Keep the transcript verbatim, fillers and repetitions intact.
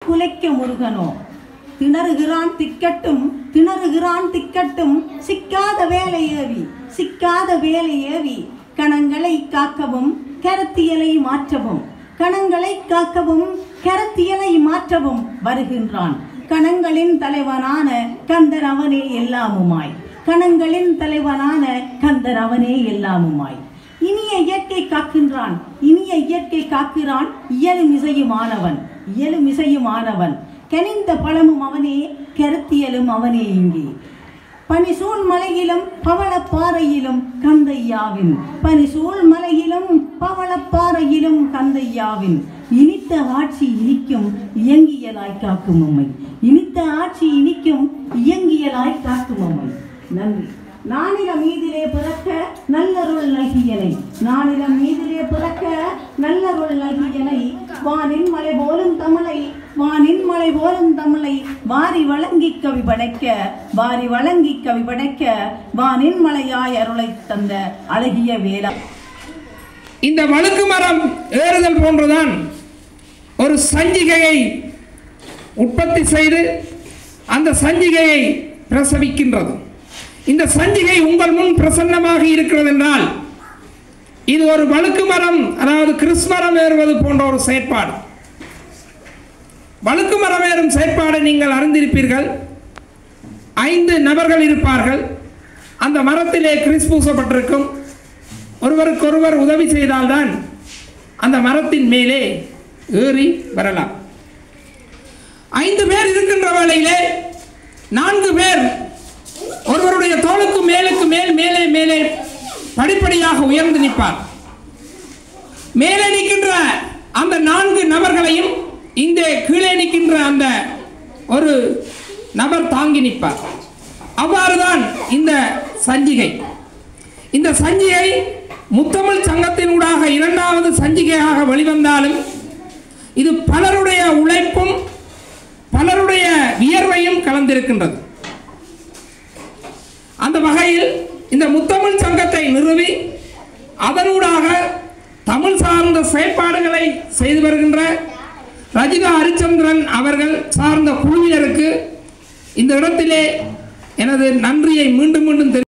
குலைக்க முருகனோ. திணறுகிறான் திக்கட்டும் திணறுகிறான் திக்கட்டும் சிக்காத வேலை ஏவி சிக்காத வேலை ஏவி கணங்களை காக்கவும் கரத்தியலை மாற்றவும் கணங்களை காக்கவும் கரத்தியலை மாற்றவும் வருகின்றான். கணங்களின் தலைவனான கந்தர் அவனே எல்லாமுமாய் கணங்களின் தலைவனான கந்தர் அவனே எல்லாமுமாய். இனிய இயற்கை காக்கின்றான் இனிய இயற்கை காக்கிறான் இயலுமிசையுமானவன் இயலுமிசையுமானவன். கனிந்த பழமும் அவனே கருத்தியலும் அவனே. இங்கே பனிசூழ் மலையிலும் பவளப்பாறையிலும் கந்தையாவின் பனிசூழ் மலையிலும் பவளப்பாறையிலும் கந்தையாவின். இனித்த ஆட்சி இனிக்கும் இயங்கியலாய் காக்கும் அம்மை இனித்த ஆட்சி இனிக்கும் இயங்கியலாய் காக்கும் அம்மை. நன்றி. நானிலம் மீதிலே பிறக்க நல்லருள் நல்கியனை நானிலம் மீதிலே பிறக்க நல்லருள் நல்கியனை. வானின் மலை போலும் தமிழை வானின் மலை போலும் தமிழை வாரி வழங்கி கவி படைக்க வாரி வழங்கி கவி படைக்க வானின் மலையாய் அருளை தந்த அழகிய வேளா. இந்த வழுக்கு மரம் ஏறுதல் போன்றுதான் ஒரு சஞ்சிகையை உற்பத்தி செய்து அந்த சஞ்சிகையை பிரசவிக்கின்றது. இந்த சஞ்சிகை உங்கள் முன் பிரசன்னமாக இருக்கிறது என்றால் இது ஒரு வழுக்கு மரம், அதாவது கிறிஸ்மரம் ஏறுவது போன்ற ஒரு செயற்பாடு. வழுக்கு மரம் ஏறும் செயற்பாடை நீங்கள் அறிந்திருப்பீர்கள். ஐந்து நபர்கள் இருப்பார்கள். அந்த மரத்திலே கிறிஸ் பூசப்பட்டிருக்கும். ஒருவருக்கொருவர் உதவி செய்தால்தான் அந்த மரத்தின் மேலே ஏறி வரலாம். ஐந்து பேர் இருக்கின்ற வேளையிலே நான்கு பேர் ஒருவருடைய தோளுக்கு மேலுக்கு மேல் மேலே மேலே படிப்படியாக உயர்ந்து நிற்பார். மேலே நிற்கின்ற அந்த நான்கு நபர்களையும் இந்த கீழே நிற்கின்ற அந்த ஒரு நபர் தாங்கி நிற்பார். அவ்வாறுதான் இந்த சஞ்சிகை. இந்த சஞ்சிகை முத்தமிழ் சங்கத்தினூடாக இரண்டாவது சஞ்சிகையாக வெளிவந்தாலும் இது பலருடைய உழைப்பும் பலருடைய வியர்வையும் கலந்திருக்கின்றது. அந்த வகையில் இந்த முத்தமிழ் சங்கத்தை நிறுவி அதனூடாக தமிழ் சார்ந்த செயற்பாடுகளை செய்து வருகின்ற ரஜிதா ஹரிச்சந்திரன் அவர்கள் சார்ந்த குழுவினருக்கு இந்த இடத்திலே எனது நன்றியை மீண்டும் மீண்டும்